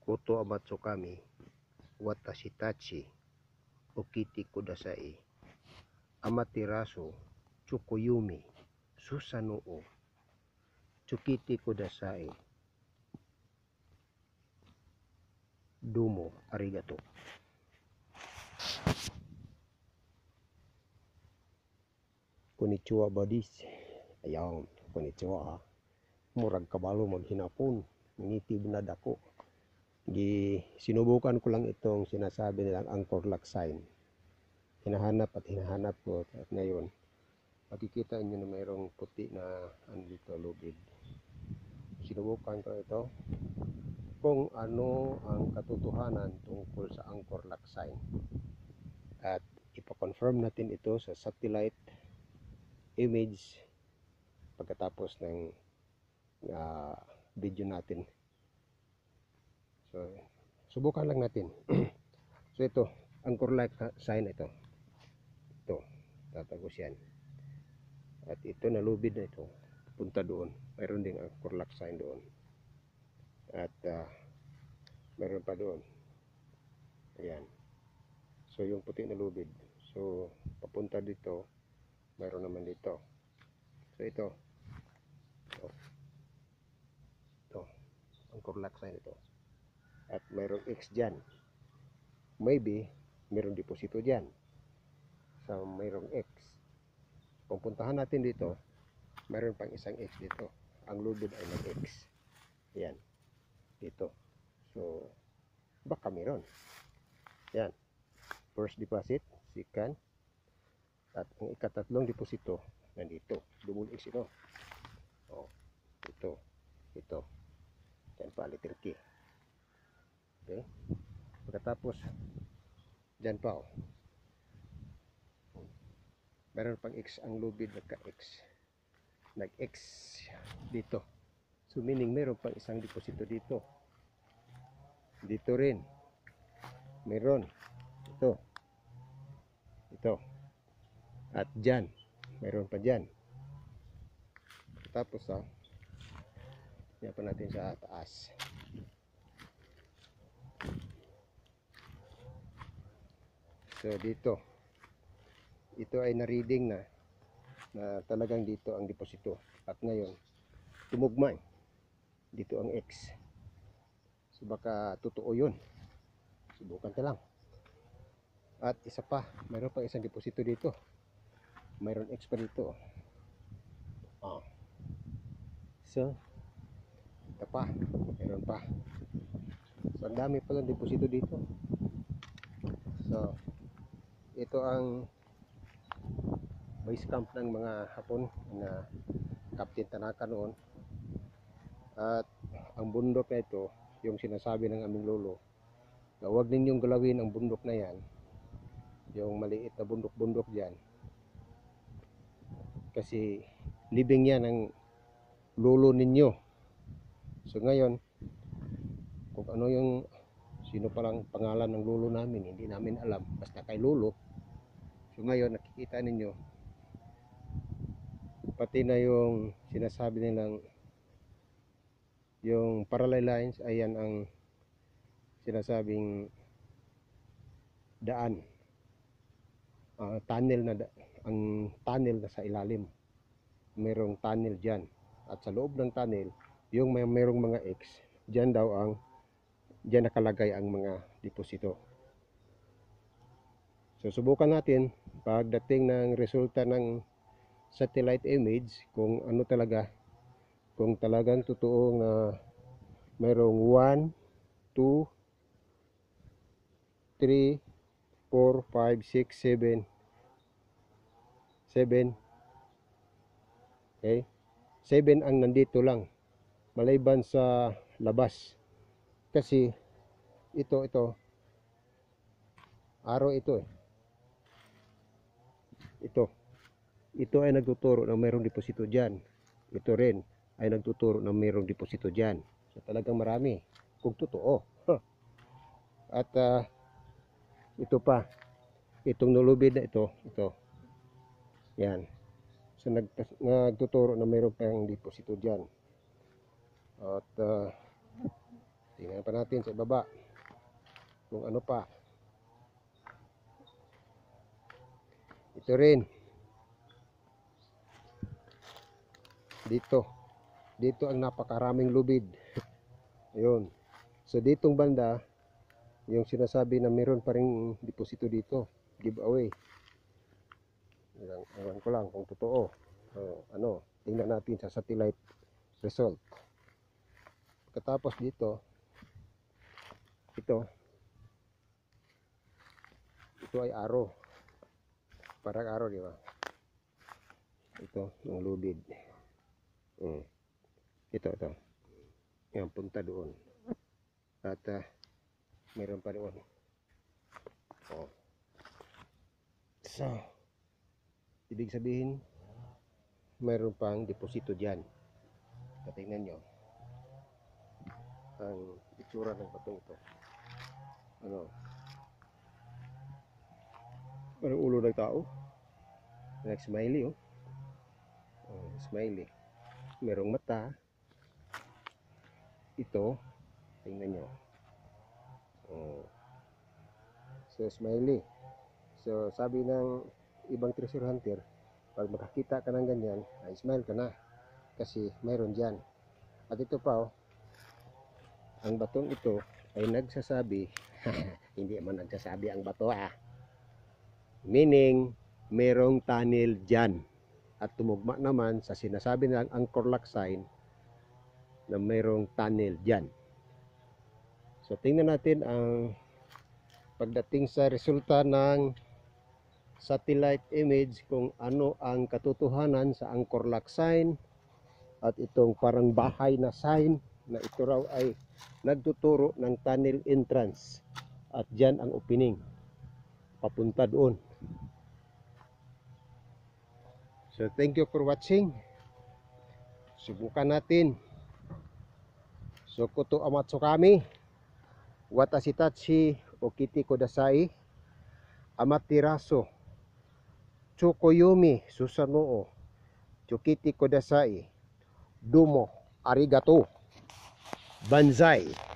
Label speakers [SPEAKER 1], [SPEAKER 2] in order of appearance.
[SPEAKER 1] Koto Amatsukami, Watashi Tachi, Okiti Kudasai, Amaterasu, Tsukuyomi, Susanoo, Tsukiti Kudasai, Domo Arigato. Konnichiwa buddies. Ayan, konnichiwa. Murag kabalo maghinapon. Nangitib na dako. Sinubukan ko lang itong sinasabi nilang anchor lock sign. Hinahanap ko at ngayon makikita nyo na mayroong puti na dito lubid. Sinubukan ko ito kung ano ang katotohanan tungkol sa anchor lock sign at ipa-confirm natin ito sa satellite image pagkatapos ng video natin. So subukan lang natin. So ito anchor lock sign, ito tatagos yan at ito nalubid na ito punta doon. Mayroon ding anchor lock sign doon at mayroon pa doon. Ayan, so yung puti na lubid, so papunta dito, mayroon naman dito. So ito anchor lock sign ito at mayroong X dyan. Maybe mayroong deposito dyan. So mayroong X. Kung puntahan natin dito, mayroon pang isang X dito. Ang lubid ay nag-X. Yan. Dito. So baka mayroon. Yan. First deposit, second, at ang ikatatlong deposito nandito. Double X ito. Oh, ito. Yan pa, letter K. Okay. Pagkatapos, dyan pa, meron pang X ang lubid, nagka-X. Nag-X dito. So meaning meron pang isang deposito dito. Dito rin. Meron. Ito. At dyan. Meron pa dyan. Tapos yan pa natin sa taas. So dito. Ito ay na-reading na talagang dito ang deposito. At ngayon, tumugma. Dito ang X. So baka totoo yun. Subukan ka lang. At isa pa, mayroon pa isang deposito dito. Mayroon X pa dito. So, ito pa. Mayroon pa. So, ang dami palang deposito dito. So, ito ang base camp ng mga Hapon na Captain Tanaka noon. At ang bundok na ito, yung sinasabi ng aming lolo, na huwag ninyong galawin ang bundok na yan, yung maliit na bundok-bundok dyan, kasi libing yan ng lolo ninyo. So ngayon, kung ano yung sino palang pangalan ng lolo namin, hindi namin alam, basta kay lolo. So ngayon nakikita ninyo pati na yung sinasabi nilang yung parallel lines, ayan ang sinasabing daan, tunnel na ang tunnel na sa ilalim. Mayroong tunnel dyan at sa loob ng tunnel yung mayroong mga X dyan daw dyan nakalagay ang mga deposito. So subukan natin pagdating ng resulta ng satellite image kung ano talaga, kung talagang totoong mayroong 1, 2, 3, 4, 5, 6, 7 okay, 7 ang nandito lang maliban sa labas kasi ito araw ito ito ay nagtuturo na mayroong deposito dyan. Ito rin ay nagtuturo na mayroong deposito dyan. So talagang marami kung totoo. At ito pa, itong nulubid na ito yan. So nagtuturo na mayroon pang deposito dyan. At tingnan pa natin sa ibaba kung ano pa. Ito rin. Dito ang napakaraming lubid. Ayun. So ditong banda, yung sinasabi na meron pa ring deposito dito, giveaway. Ewan ko lang kung totoo. Tingnan natin sa satellite result. Pagkatapos dito, ito ay arrow. Parang arrow, di ba? Ito, yung lubid. Ito. Yan, punta doon. At meron pa doon. So, ibig sabihin, meron pang deposito dyan. Tingnan nyo ang itsura ng batong ito. Parang ulo ng tao. Smiley, smiley. Merong mata. Ito, tingnan nyo. So smiley. So sabi ng ibang treasure hunter, pag makakita ka ng ganyan, ay smile ka na kasi mayroon dyan. At ito pa, ang batong ito ay nagsasabi hindi man nagsasabi ang bato, meaning merong tunnel dyan. At tumugma naman sa sinasabi ng Angkor Lock sign na mayroong tunnel dyan. So tingnan natin ang pagdating sa resulta ng satellite image kung ano ang katotohanan sa Angkor Lock sign at itong parang bahay na sign na ito raw ay nagtuturo ng tunnel entrance at dyan ang opening papunta doon. So thank you for watching. Subukan natin. So kuto amatsu kami. Watashi tachi okite kudasai. Amaterasu Chokoyomi Susanoo Chokite kudasai. Domo arigato. Banzai.